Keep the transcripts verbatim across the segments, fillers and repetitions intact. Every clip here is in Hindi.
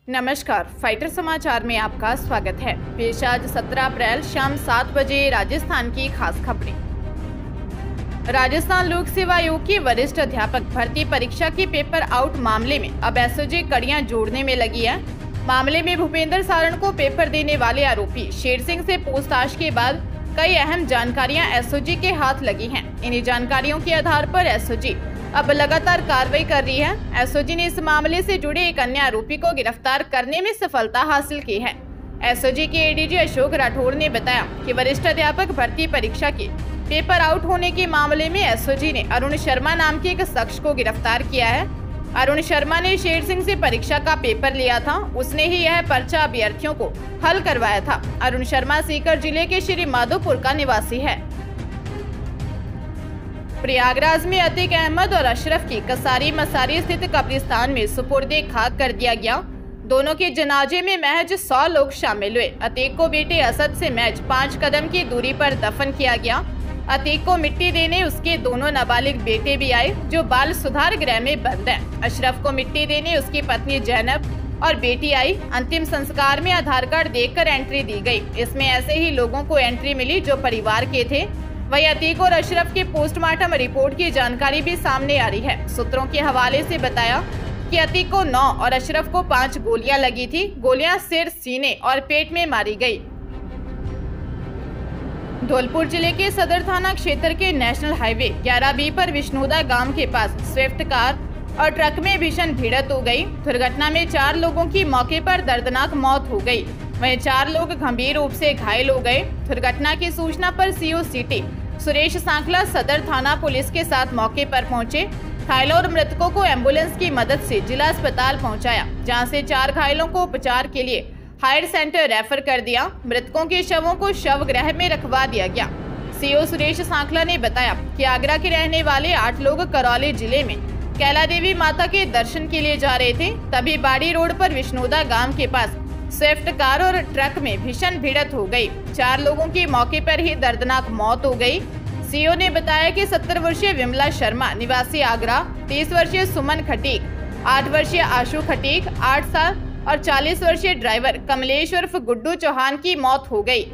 नमस्कार, फाइटर समाचार में आपका स्वागत है। पेश आज सत्रह अप्रैल शाम सात बजे राजस्थान की खास खबरें। राजस्थान लोक सेवा आयोग के वरिष्ठ अध्यापक भर्ती परीक्षा के पेपर आउट मामले में अब एसओजी कड़ियां जोड़ने में लगी है। मामले में भूपेंद्र सारण को पेपर देने वाले आरोपी शेर सिंह से पूछताछ के बाद कई अहम जानकारियां एसओजी के हाथ लगी हैं। इन्हीं जानकारियों के आधार पर एसओजी अब लगातार कार्रवाई कर रही है। एसओजी ने इस मामले से जुड़े एक अन्य आरोपी को गिरफ्तार करने में सफलता हासिल की है। एसओजी के एडीजी अशोक राठौर ने बताया कि वरिष्ठ अध्यापक भर्ती परीक्षा के पेपर आउट होने के मामले में एसओजी ने अरुण शर्मा नाम के एक शख्स को गिरफ्तार किया है। अरुण शर्मा ने शेर सिंह से परीक्षा का पेपर लिया था। उसने ही यह पर्चा अभ्यर्थियों को हल करवाया था। अरुण शर्मा सीकर जिले के श्री माधोपुर का निवासी है। प्रयागराज में अतीक अहमद और अशरफ की कसारी मसारी स्थित कब्रिस्तान में सुपुर्दे खाक कर दिया गया। दोनों के जनाजे में महज सौ लोग शामिल हुए। अतीक को बेटे असद से महज पाँच कदम की दूरी पर दफन किया गया। अतीक को मिट्टी देने उसके दोनों नाबालिग बेटे भी आए जो बाल सुधार गृह में बंद हैं। अशरफ को मिट्टी देने उसकी पत्नी जैनब और बेटी आई। अंतिम संस्कार में आधार कार्ड देखकर एंट्री दी गई। इसमें ऐसे ही लोगों को एंट्री मिली जो परिवार के थे। वहीं अतीक और अशरफ के पोस्टमार्टम रिपोर्ट की जानकारी भी सामने आ रही है। सूत्रों के हवाले से बताया कि अतीक को नौ और अशरफ को पाँच गोलियां लगी थी। गोलियां सिर, सीने और पेट में मारी गई। धौलपुर जिले के सदर थाना क्षेत्र के नेशनल हाईवे ग्यारह बी पर विष्णुदा गांव के पास स्विफ्ट कार और ट्रक में भीषण भिड़ंत हो गई। दुर्घटना में चार लोगों की मौके पर दर्दनाक मौत हो गई। वहीं चार लोग गंभीर रूप से घायल हो गए। दुर्घटना की सूचना पर सीओ सिटी सुरेश सांखला सदर थाना पुलिस के साथ मौके पर पहुंचे। घायलों और मृतकों को एम्बुलेंस की मदद से जिला अस्पताल पहुंचाया, जहां से चार घायलों को उपचार के लिए हायर सेंटर रेफर कर दिया। मृतकों के शवों को शव गृह में रखवा दिया गया। सीओ सुरेश सांखला ने बताया कि आगरा के रहने वाले आठ लोग करौली जिले में कैला देवी माता के दर्शन के लिए जा रहे थे। तभी बाड़ी रोड पर विष्णुदा गांव के पास स्विफ्ट कार और ट्रक में भीषण भिड़ंत हो गई। चार लोगों की मौके पर ही दर्दनाक मौत हो गई। सीओ ने बताया कि सत्तर वर्षीय विमला शर्मा निवासी आगरा, तीस वर्षीय सुमन खटीक, आठ वर्षीय आशु खटीक, आठ साल और चालीस वर्षीय ड्राइवर कमलेश उर्फ गुड्डू चौहान की मौत हो गई।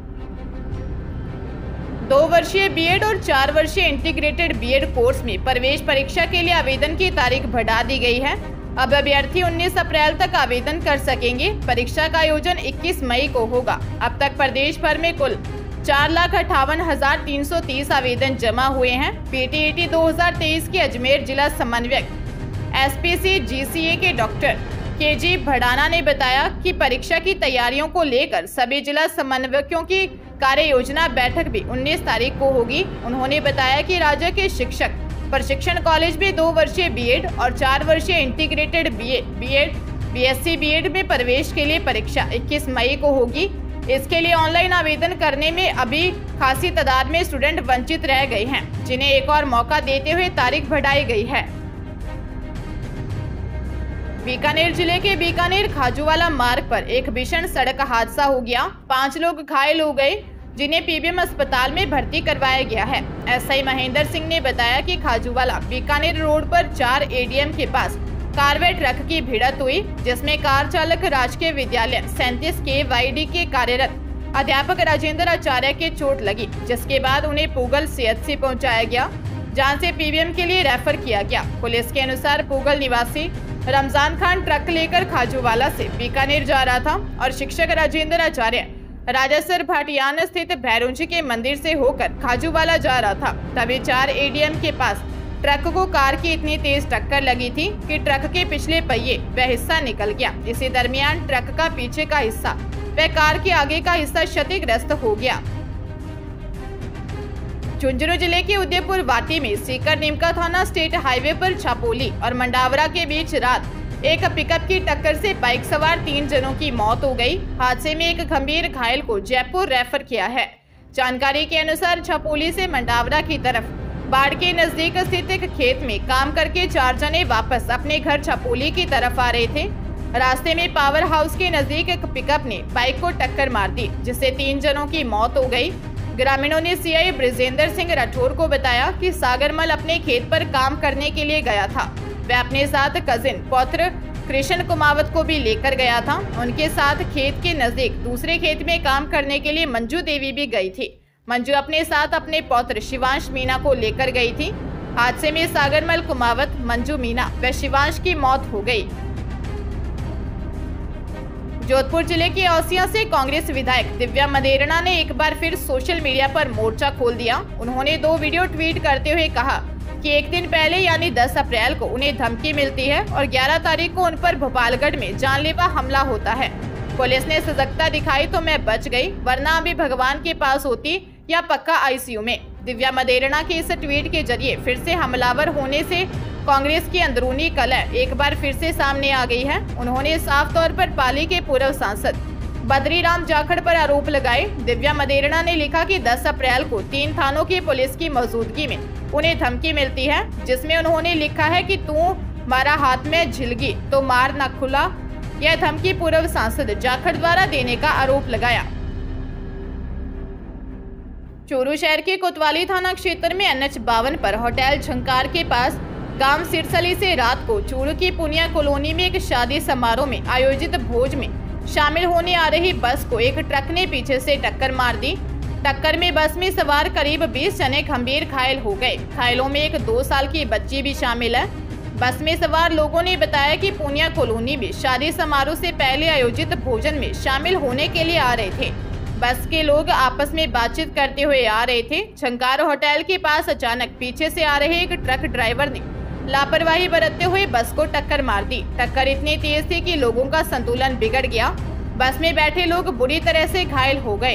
दो वर्षीय बीएड और चार वर्षीय इंटीग्रेटेड बीएड कोर्स में प्रवेश परीक्षा के लिए आवेदन की तारीख बढ़ा दी गई है। अब अभ्यर्थी उन्नीस अप्रैल तक आवेदन कर सकेंगे। परीक्षा का आयोजन इक्कीस मई को होगा। अब तक प्रदेश भर में कुल चार लाख अट्ठावन हजार तीन सौ तीस आवेदन जमा हुए हैं। पीटीईटी दो हजार तेईस के अजमेर जिला समन्वयक एसपीसी जीसीए के डॉक्टर केजी भड़ाना ने बताया कि परीक्षा की तैयारियों को लेकर सभी जिला समन्वयकों की कार्य योजना बैठक भी उन्नीस तारीख को होगी। उन्होंने बताया कि राज्य के शिक्षक प्रशिक्षण कॉलेज में दो वर्षीय बीएड और चार वर्षीय integrated BA, BEd, BSc BEd में प्रवेश के लिए परीक्षा इक्कीस मई को होगी। इसके लिए ऑनलाइन आवेदन करने में अभी खासी तादाद में स्टूडेंट वंचित रह गए हैं, जिन्हें एक और मौका देते हुए तारीख बढ़ाई गई है। बीकानेर जिले के बीकानेर खाजूवाला मार्ग पर एक भीषण सड़क हादसा हो गया। पांच लोग घायल हो गए, जिन्हें पीबीएम अस्पताल में भर्ती करवाया गया है। एसआई महेंद्र सिंह ने बताया कि खाजूवाला बीकानेर रोड पर चार एडीएम के पास कार व ट्रक की भिड़ंत हुई, जिसमें कार चालक राजकीय विद्यालय सैंतीस के वाईडी के कार्यरत अध्यापक राजेंद्र आचार्य के चोट लगी, जिसके बाद उन्हें पूगल सीएचसी पहुंचाया गया, जहां से पीबीएम के लिए रेफर किया गया। पुलिस के अनुसार पूगल निवासी रमजान खान ट्रक लेकर खाजूवाला से बीकानेर जा रहा था और शिक्षक राजेंद्र आचार्य राजासर भाटियान स्थित भैरोंजी के मंदिर से होकर खाजूवाला जा रहा था। तभी चार एडीएम के पास ट्रक को कार की इतनी तेज टक्कर लगी थी कि ट्रक के पिछले पहिए व हिस्सा निकल गया। इसी दरमियान ट्रक का पीछे का हिस्सा व कार के आगे का हिस्सा क्षतिग्रस्त हो गया। झुंझुनू जिले के उदयपुर वाटी में सीकर नीमका थाना स्टेट हाईवे पर छापोली और मंडावरा के बीच रात एक पिकअप की टक्कर से बाइक सवार तीन जनों की मौत हो गई। हादसे में एक गंभीर घायल को जयपुर रेफर किया है। जानकारी के अनुसार छापोली से मंडावरा की तरफ बाढ़ के नजदीक स्थित एक खेत में काम करके चार जने वापस अपने घर छापोली की तरफ आ रहे थे। रास्ते में पावर हाउस के नजदीक एक पिकअप ने बाइक को टक्कर मार दी, जिससे तीन जनों की मौत हो गई। ग्रामीणों ने सीआई ब्रिजेंद्र सिंह राठौर को बताया कि सागरमल अपने खेत पर काम करने के लिए गया था। वह अपने साथ कजिन, पौत्र, कृष्ण कुमावत को भी लेकर गया था। उनके साथ खेत के नजदीक दूसरे खेत में काम करने के लिए मंजू देवी भी गई थी। मंजू अपने साथ अपने पौत्र शिवांश मीणा को लेकर गई थी। हादसे में सागरमल कुमावत, मंजू मीणा व शिवांश की मौत हो गई। जोधपुर जिले के औसिया से कांग्रेस विधायक दिव्या मदेरणा ने एक बार फिर सोशल मीडिया पर मोर्चा खोल दिया। उन्होंने दो वीडियो ट्वीट करते हुए कहा कि एक दिन पहले यानी दस अप्रैल को उन्हें धमकी मिलती है और ग्यारह तारीख को उन पर भोपालगढ़ में जानलेवा हमला होता है। पुलिस ने सजगता दिखाई तो मैं बच गई, वरना अभी भगवान के पास होती या पक्का आईसीयू में। दिव्या मदेरणा के इस ट्वीट के जरिए फिर से हमलावर होने से कांग्रेस की अंदरूनी कलह एक बार फिर से सामने आ गई है। उन्होंने साफ तौर पर पाली के पूर्व सांसद बद्रीराम जाखड़ पर आरोप लगाए। दिव्या मदेरणा ने लिखा कि दस अप्रैल को तीन थानों की पुलिस की मौजूदगी में उन्हें धमकी मिलती है, जिसमें उन्होंने लिखा है कि तू मारा हाथ में झिलगी तो मार न खुला। यह धमकी पूर्व सांसद जाखड़ द्वारा देने का आरोप लगाया। चूरू शहर के कोतवाली थाना क्षेत्र में एन एच बावन पर होटल झंकार के पास गांव सिरसली से रात को चूरू की पुनिया कॉलोनी में एक शादी समारोह में आयोजित भोज में शामिल होने आ रही बस को एक ट्रक ने पीछे से टक्कर मार दी। टक्कर में बस में सवार करीब बीस जने गंभीर घायल हो गए। घायलों में एक दो साल की बच्ची भी शामिल है। बस में सवार लोगों ने बताया कि पुनिया कॉलोनी में शादी समारोह से पहले आयोजित भोजन में शामिल होने के लिए आ रहे थे। बस के लोग आपस में बातचीत करते हुए आ रहे थे। झंकार होटल के पास अचानक पीछे से आ रहे एक ट्रक ड्राइवर ने लापरवाही बरतते हुए बस को टक्कर मार दी। टक्कर इतनी तेज थी कि लोगों का संतुलन बिगड़ गया। बस में बैठे लोग बुरी तरह से घायल हो गए।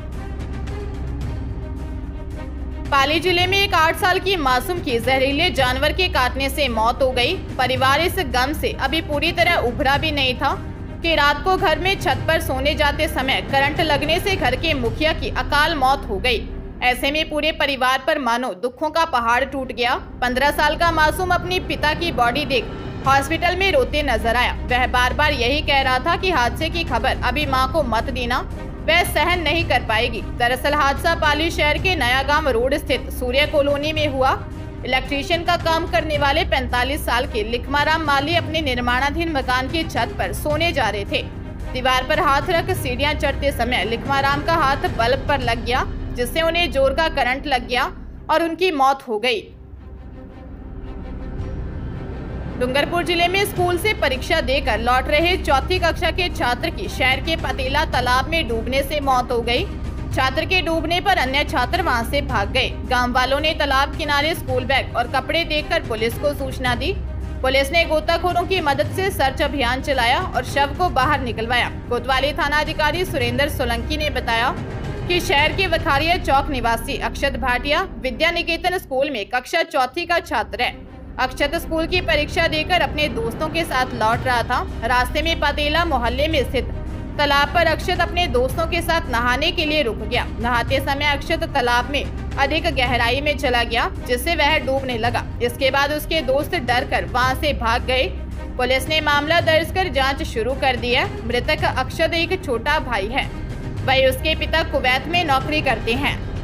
पाली जिले में एक आठ साल की मासूम की जहरीले जानवर के काटने से मौत हो गई। परिवार इस गम से अभी पूरी तरह उभरा भी नहीं था कि रात को घर में छत पर सोने जाते समय करंट लगने से घर के मुखिया की अकाल मौत हो गई। ऐसे में पूरे परिवार पर मानो दुखों का पहाड़ टूट गया। पंद्रह साल का मासूम अपने पिता की बॉडी देख हॉस्पिटल में रोते नजर आया। वह बार बार यही कह रहा था कि हादसे की खबर अभी मां को मत देना, वह सहन नहीं कर पाएगी। दरअसल हादसा पाली शहर के नया गांव रोड स्थित सूर्य कॉलोनी में हुआ। इलेक्ट्रीशियन का काम करने वाले पैंतालीस साल के लिखमाराम माली अपने निर्माणाधीन मकान की छत पर सोने जा रहे थे। दीवार पर हाथ रख सीढ़ियां चढ़ते समय लिखमाराम का हाथ बल्ब पर लग गया, जिससे उन्हें जोर का करंट लग गया और उनकी मौत हो गई। डूंगरपुर जिले में स्कूल से परीक्षा देकर लौट रहे चौथी कक्षा के छात्र की शहर के पतेला तालाब में डूबने से मौत हो गई। छात्र के डूबने पर अन्य छात्र वहां से भाग गए। गांव वालों ने तालाब किनारे स्कूल बैग और कपड़े देखकर पुलिस को सूचना दी। पुलिस ने गोताखोरों की मदद से सर्च अभियान चलाया और शव को बाहर निकलवाया। कोतवाली थाना अधिकारी सुरेंद्र सोलंकी ने बताया कि शहर के वखारिया चौक निवासी अक्षत भाटिया विद्या निकेतन स्कूल में कक्षा चौथी का छात्र है। अक्षत स्कूल की परीक्षा देकर अपने दोस्तों के साथ लौट रहा था। रास्ते में पतेला मोहल्ले में स्थित तालाब पर अक्षत अपने दोस्तों के साथ नहाने के लिए रुक गया। नहाते समय अक्षत तालाब में अधिक गहराई में चला गया, जिससे वह डूबने लगा। इसके बाद उसके दोस्त डर कर वहाँ से भाग गए। पुलिस ने मामला दर्ज कर जांच शुरू कर दी है। मृतक अक्षत एक छोटा भाई है, वही उसके पिता कुवैत में नौकरी करते हैं।